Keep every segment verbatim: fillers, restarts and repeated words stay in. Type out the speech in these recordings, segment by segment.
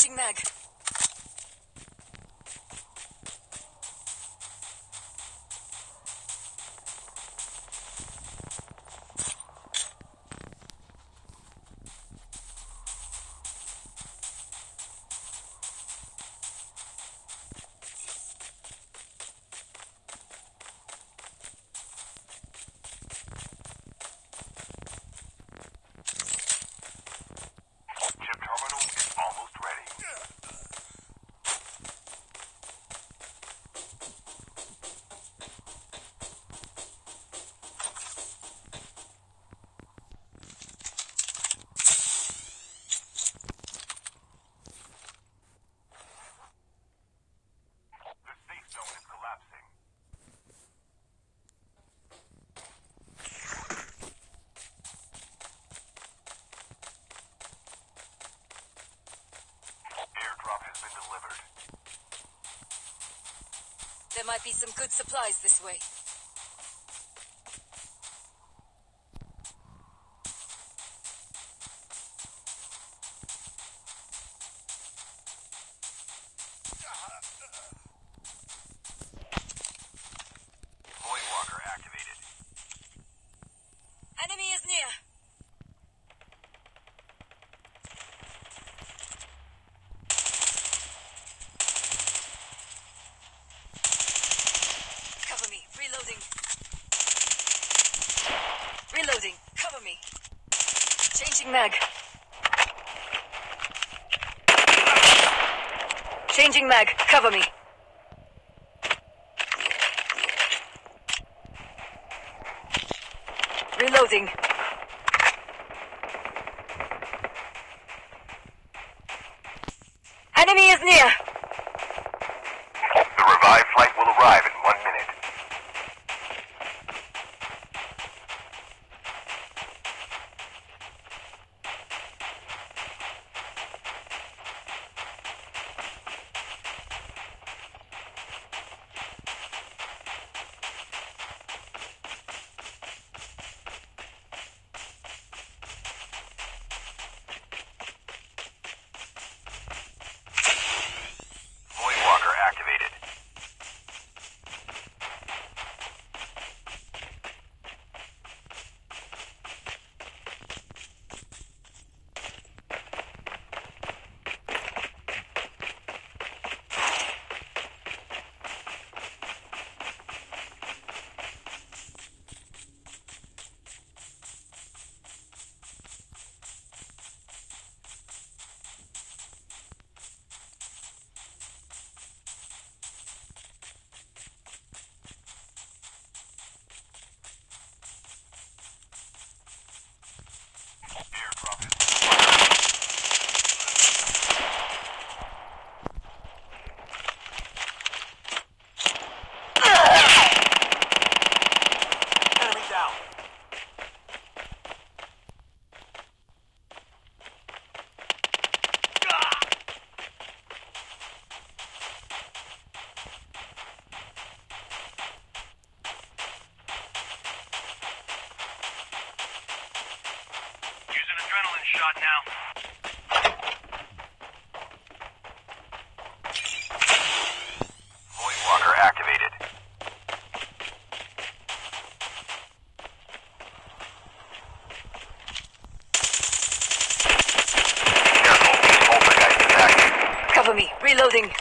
Changing mag. There might be some good supplies this way. Voidwalker activated. Enemy is near. Cover me. Reloading. Reloading. Cover me. Changing mag. Changing mag. Cover me. Reloading. Enemy is near. The revived flight will arrive in one minute. Voidwalker activated. Airdrop is enemy down. Use an adrenaline shot now. Voidwalker activated. Careful, poltergeist is active. Cover me. Reloading.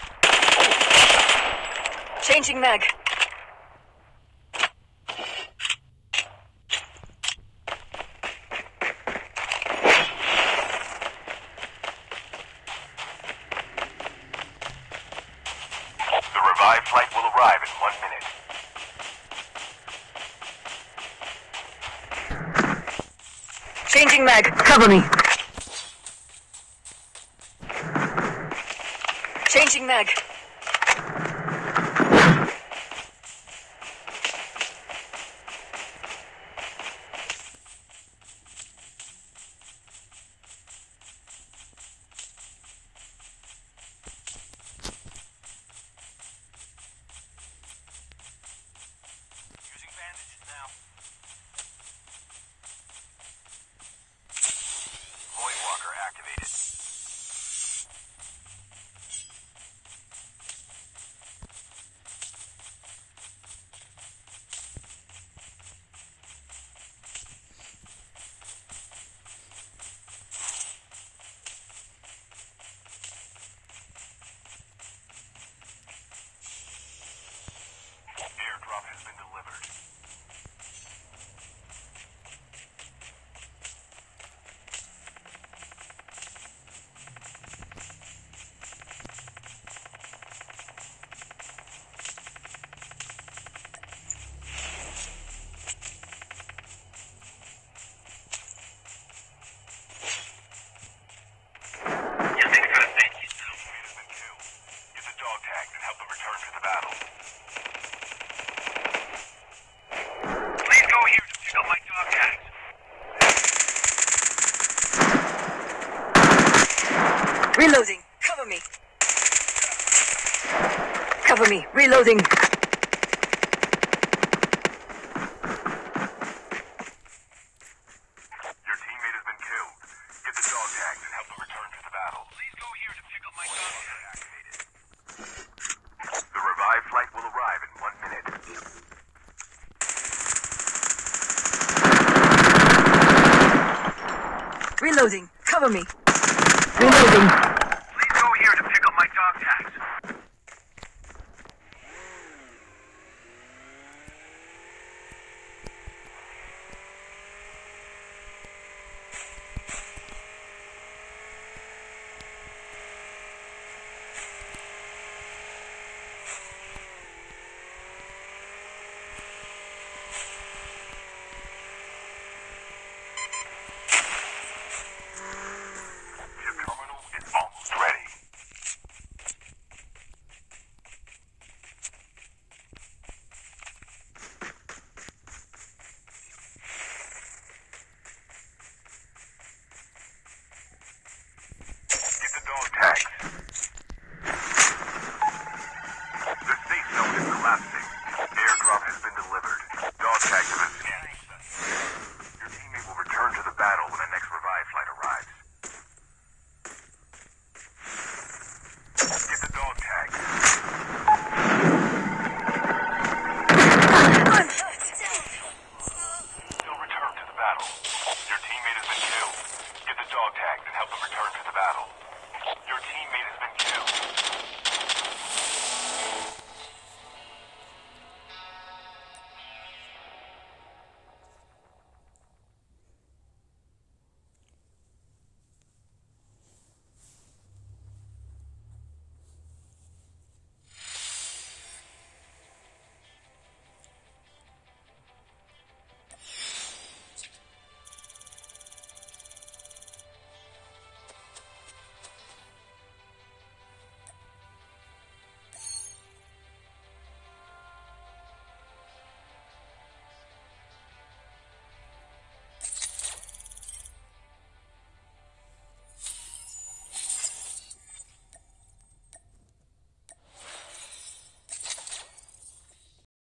Changing mag. The revived flight will arrive in one minute. Changing mag. Cover me. Changing mag. Using bandages now. Voidwalker activated. return to the battle. Please go here to pick up my dog tags. Reloading. Cover me. Cover me. Reloading. Your teammate has been killed. Get the dog tags and help them return to the battle. Please go here to pick up my dog tags. Activated. The revived flight will arrive in one minute. Reloading. Cover me. Reloading.